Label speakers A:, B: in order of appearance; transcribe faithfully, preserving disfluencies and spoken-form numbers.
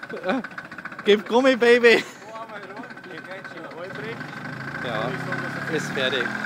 A: Gib Gummi, Baby!
B: Wo haben wir rum? Hier geht's schon.
A: Ja, ist fertig.